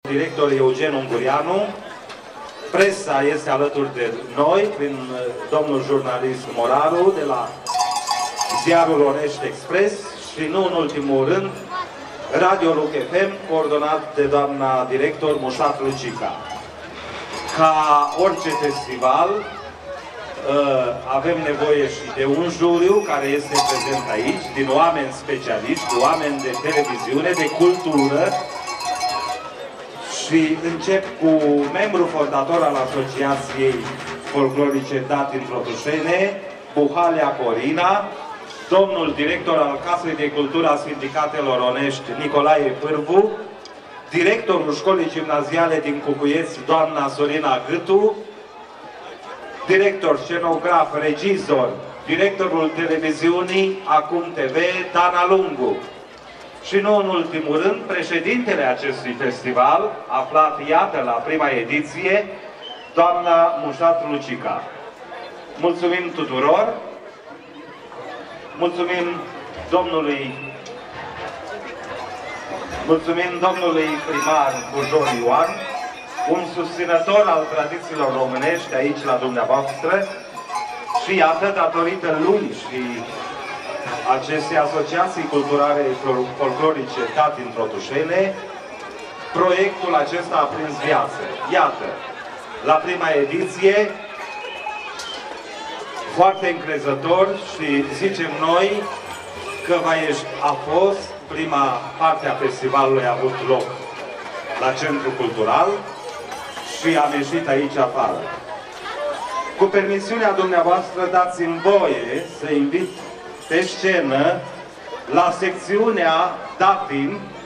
director Eugen Ungurianu. Presa este alături de noi, prin domnul jurnalist Moraru, de la ziarul Onești Express și nu în ultimul rând, Radio Luc FM, coordonat de doamna director Mușat Lucica. Ca orice festival, avem nevoie și de un juriu care este prezent aici, din oameni specialiști, oameni de televiziune, de cultură. Și încep cu membru fondator al Asociației Folclorice Dat din Trotușene, Buhalea Corina, domnul director al Casei de Cultură a Sindicatelor Onești, Nicolae Pârvu, directorul Școlii Gimnaziale din Cucuieți, doamna Sorina Gâtu, director, scenograf, regizor, directorul televiziunii Acum TV, Dana Lungu. Și nu în ultimul rând, președintele acestui festival, aflat, iată, la prima ediție, doamna Mușat Lucica. Mulțumim tuturor! Mulțumim domnului primar Bujor Ioan, un susținător al tradițiilor românești aici la dumneavoastră și iată, datorită lui și acestei asociații culturale folclorice Dat din Trotușene, proiectul acesta a prins viață. Iată, la prima ediție, foarte încrezător și zicem noi că a fost prima parte a festivalului a avut loc la Centrul Cultural și am ieșit aici afară. Cu permisiunea dumneavoastră, dați-mi voie să invit pe scenă la secțiunea Datin